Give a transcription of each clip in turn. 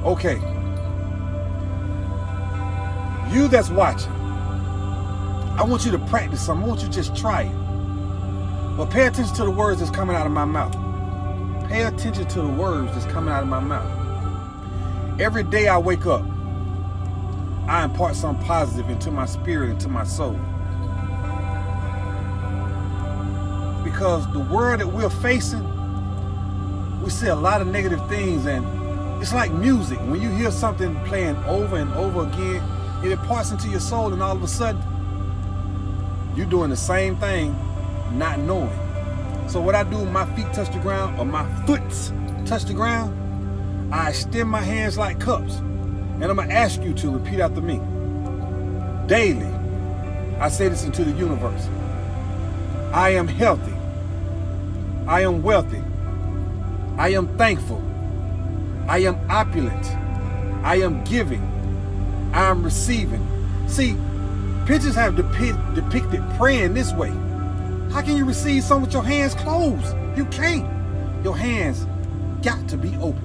Okay. You that's watching, I want you to practice something. I want you to just try it. But pay attention to the words that's coming out of my mouth. Pay attention to the words that's coming out of my mouth. Every day I wake up, I impart something positive into my spirit, into my soul. Because the world that we're facing, we see a lot of negative things, and it's like music. When you hear something playing over and over again, it imparts into your soul, and all of a sudden, you're doing the same thing, not knowing. So what I do when my feet touch the ground, or my foots touch the ground, I extend my hands like cups. And I'm going to ask you to repeat after me. Daily, I say this into the universe. I am healthy. I am wealthy. I am thankful. I am opulent. I am giving. I am receiving. See, pictures have depicted praying this way. How can you receive something with your hands closed? You can't. Your hands got to be open.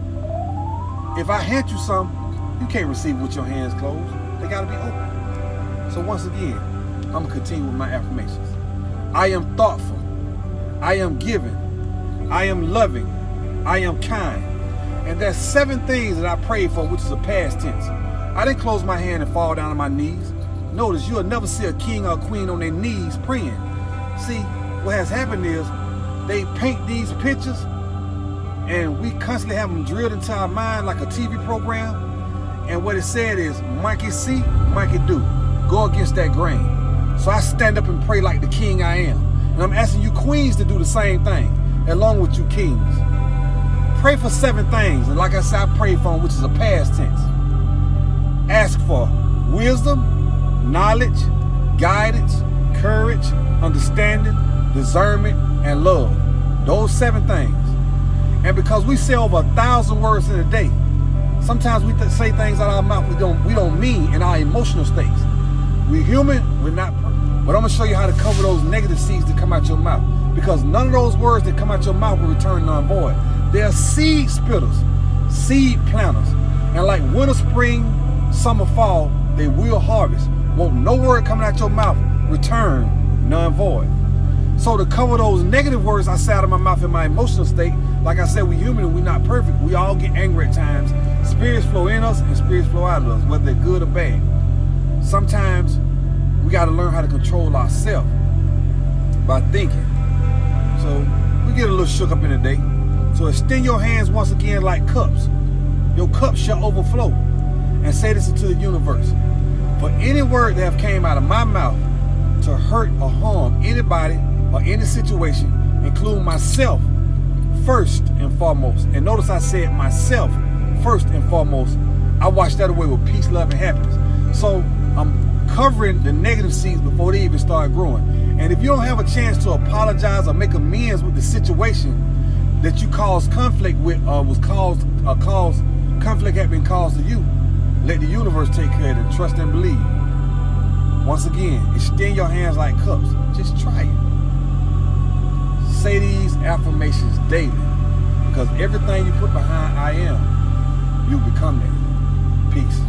If I hand you something, you can't receive with your hands closed. They got to be open. So once again, I'm going to continue with my affirmations. I am thoughtful. I am giving. I am loving. I am kind. And there's 7 things that I prayed for, which is a past tense. I didn't close my hand and fall down on my knees. Notice, you'll never see a king or a queen on their knees praying. See, what has happened is they paint these pictures and we constantly have them drilled into our mind like a TV program. And what it said is, Mikey see, Mikey do. Go against that grain. So I stand up and pray like the king I am. And I'm asking you queens to do the same thing, along with you kings. Pray for 7 things. And like I said, I prayed for them, which is a past tense. Ask for wisdom, knowledge, guidance, courage, understanding, discernment, and love. Those 7 things. And because we say over 1,000 words in a day, sometimes we say things out of our mouth we don't mean in our emotional states. We're human, we're not perfect. But I'm going to show you how to cover those negative seeds that come out your mouth. Because none of those words that come out your mouth will return non-void. They are seed spitters, seed planters. And like winter, spring, summer, fall, they will harvest. Won't no word coming out your mouth return non-void. So to cover those negative words I say out of my mouth in my emotional state, like I said, we human and we're not perfect. We all get angry at times. Spirits flow in us and spirits flow out of us, whether they're good or bad. Sometimes we got to learn how to control ourselves by thinking. So we get a little shook up in the day. So extend your hands once again like cups. Your cups shall overflow. And say this into the universe. For any word that have came out of my mouth to hurt or harm anybody or any situation, including myself, first and foremost. And notice I said myself first and foremost. I wash that away with peace, love, and happiness. So I'm covering the negative seeds before they even start growing. And if you don't have a chance to apologize or make amends with the situation that you caused conflict with, conflict had been caused to you, let the universe take care of it and trust and believe. Once again, extend your hands like cups. Just try it. Say these affirmations daily, because everything you put behind I am, you become that. Peace.